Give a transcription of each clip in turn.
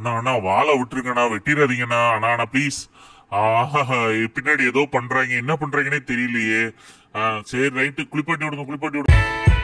அண்ணா அண்ணா வாழை விட்டுருங்கண்ணா, வெட்டிடாதீங்கண்ணா, அண்ணா ப்ளீஸ். பின்னாடி ஏதோ பண்றாங்க, என்ன பண்றாங்கன்னே தெரியலையே. சரி ரைட்டு, குளிப்பாட்டி விடுங்க.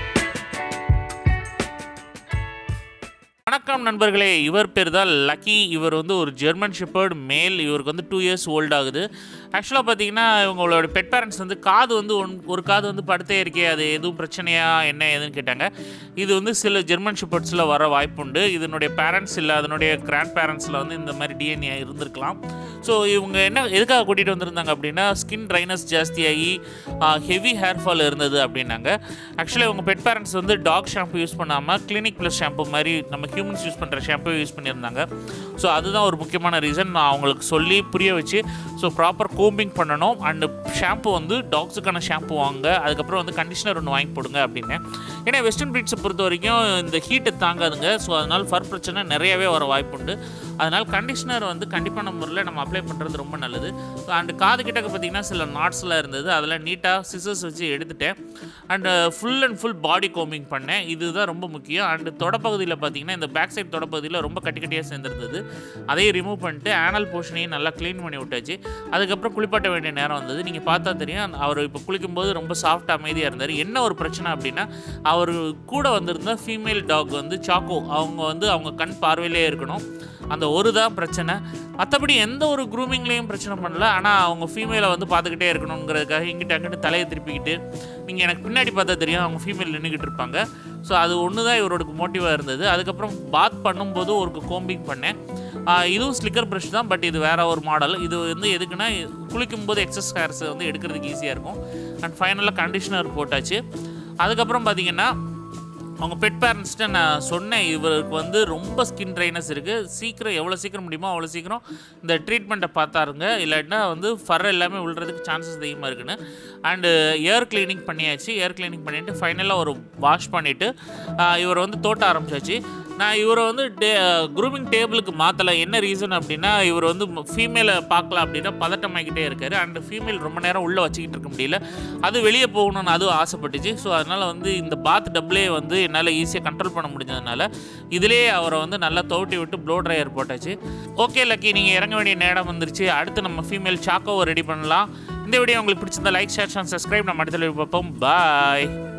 வணக்கம் நண்பர்களே, இவர் பேர் தான் லக்கி. இவர் வந்து ஒரு ஜெர்மன் ஷெப்பர்ட் மேல். இவருக்கு வந்து 2 years ஓல்ட் ஆகுது. ஆக்சுவலாக பார்த்தீங்கன்னா இவங்களோட பெட் பேரண்ட்ஸ் வந்து காது வந்து ஒரு காது வந்து படுத்தே இருக்கே, அது எதுவும் பிரச்சனையா என்ன ஏதுன்னு கேட்டாங்க. இது வந்து சில ஜெர்மன் ஷெப்பர்ட்ஸில் வர வாய்ப்புண்டு. இதனுடைய பேரண்ட்ஸ் இல்லை அதனுடைய கிராண்ட் பேரண்ட்ஸில் வந்து இந்த மாதிரி டிஎன்ஏ இருந்திருக்கலாம். ஸோ இவங்க என்ன எதுக்காக கூட்டிகிட்டு வந்திருந்தாங்க அப்படின்னா, ஸ்கின் ட்ரைனஸ் ஜாஸ்தியாகி ஹெவி ஹேர் ஃபால் இருந்தது அப்படின்னாங்க. ஆக்சுவலாக இவங்க பெட் பேரண்ட்ஸ் வந்து டாக் ஷாம்பு யூஸ் பண்ணாமல் கிளினிக் ப்ளஸ் ஷாம்பு மாதிரி நம்ம ஹியூமன்ஸ் யூஸ் பண்ணுற ஷாம்பு யூஸ் பண்ணியிருந்தாங்க. ஸோ அதுதான் ஒரு முக்கியமான ரீசன். நான் அவங்களுக்கு சொல்லி புரிய வச்சு ஸோ ப்ராப்பர் கோம்பிங் பண்ணணும். அண்டு ஷாம்பு வந்து டாக்ஸுக்கான ஷாம்பு வாங்க, அதுக்கப்புறம் வந்து கண்டிஷனர் ஒன்று வாங்கி போடுங்க அப்படின்னு. ஏன்னா வெஸ்டர்ன் ப்ரீட்ஸை பொறுத்த வரைக்கும் இந்த ஹீட்டை தாங்காதுங்க. ஸோ அதனால் ஃபர் பிரச்சனை நிறையவே வர வாய்ப்புண்டு. அதனால் கண்டிஷனர் வந்து கண்டிப்பான முறையில் நம்ம அப்ளை பண்ணுறது ரொம்ப நல்லது. அண்டு காது கிட்டக்க பார்த்திங்கன்னா சில நாட்ஸ்லாம் இருந்தது, அதெல்லாம் நீட்டாக சிசர்ஸ் வச்சு எடுத்துட்டேன். And full and full body combing பண்ணேன். இதுதான் ரொம்ப முக்கியம். அண்டு தொடப்பகுதியில் பார்த்திங்கன்னா இந்த பேக் சைட் தொடப்பகுதியில் ரொம்ப கட்டியாக சேர்ந்துருந்தது. அதையும் ரிமூவ் பண்ணிட்டு ஆனல் போர்ஷனையும் நல்லா க்ளீன் பண்ணி விட்டாச்சு. அதுக்கப்புறம் குளிப்பாட்ட வேண்டிய நேரம் வந்தது. நீங்கள் பார்த்தா தெரியும், அவர் இப்போ குளிக்கும்போது ரொம்ப சாஃப்ட் அமைதியாக இருந்தார். என்ன ஒரு பிரச்சனை அப்படின்னா, அவர் கூட வந்திருந்த ஃபீமேல் டாக் வந்து சாக்கோ, அவங்க கண் பார்வையிலே இருக்கணும். அந்த ஒரு தான் பிரச்சனை. மற்றபடி எந்த ஒரு க்ரூமிங்லேயும் பிரச்சனை பண்ணல. ஆனால் அவங்க ஃபீமேலை வந்து பார்த்துக்கிட்டே இருக்கணுங்கிறதுக்காக இங்கிட்ட அங்கிட்ட தலையை திருப்பிக்கிட்டு, நீங்கள் எனக்கு பின்னாடி பார்த்தா தெரியும் அவங்க ஃபீமேல் நின்றுக்கிட்டு இருப்பாங்க. ஸோ அது ஒன்று தான் இவரோட மோட்டிவாக இருந்தது. அதுக்கப்புறம் பாத் பண்ணும்போது ஒரு கோம்பிங் பண்ணேன். இதுவும் ஸ்லிக்கர் ப்ரஷ் தான், பட் இது வேறு ஒரு மாடல். இது வந்து எதுக்குன்னா குளிக்கும்போது எக்ஸஸ் ஹேர்ஸை வந்து எடுக்கிறதுக்கு ஈஸியாக இருக்கும். அண்ட் ஃபைனலாக கண்டிஷனர் போட்டாச்சு. அதுக்கப்புறம் பார்த்திங்கன்னா அவங்க பெட் பேரண்ட்ஸ்கிட்ட நான் சொன்னேன், இவருக்கு வந்து ரொம்ப ஸ்கின் ட்ரைனஸ் இருக்குது, எவ்வளோ சீக்கிரம் முடியுமோ அவ்வளோ சீக்கிரம் இந்த ட்ரீட்மெண்ட்டை பார்த்தாருங்க, இல்லாட்டினா வந்து ஃபர் எல்லாமே விழுறதுக்கு சான்சஸ் அதிகமாக இருக்குன்னு. அண்டு ஏர் கிளீனிங் பண்ணியாச்சு. ஏர் கிளீனிங் பண்ணிவிட்டு ஃபைனலாக ஒரு வாஷ் பண்ணிவிட்டு இவரை வந்து தோட்ட ஆரம்பிச்சாச்சு. நான் இவரை வந்து க்ரூமிங் டேபிளுக்கு மாற்றலை. என்ன ரீசன் அப்படின்னா, இவர் வந்து ஃபீமேலை பார்க்கலாம் அப்படின்னா பதட்டமாகிக்கிட்டே இருக்கார். அண்ட் ஃபீமேல் ரொம்ப நேரம் உள்ளே வச்சுக்கிட்டு இருக்க முடியல, அது வெளியே போகணுன்னு அதுவும் ஆசைப்பட்டுச்சு. ஸோ அதனால் வந்து இந்த பாத் டப்ளே வந்து என்னால் ஈஸியாக கண்ட்ரோல் பண்ண முடிஞ்சதுனால இதிலே அவரை வந்து நல்லா துவட்டி விட்டு ப்ளோ ட்ரையர் போட்டாச்சு. ஓகே லக்கி, நீங்கள் இறங்க வேண்டிய நேரம் வந்துருச்சு. அடுத்து நம்ம ஃபீமேல் சாக்கோவை ரெடி பண்ணலாம். இந்த வீடியோ உங்களுக்கு பிடிச்சிருந்தா லைக், ஷேர், சப்ஸ்கிரைப். நம்ம அடுத்த பார்ப்போம். பாய்.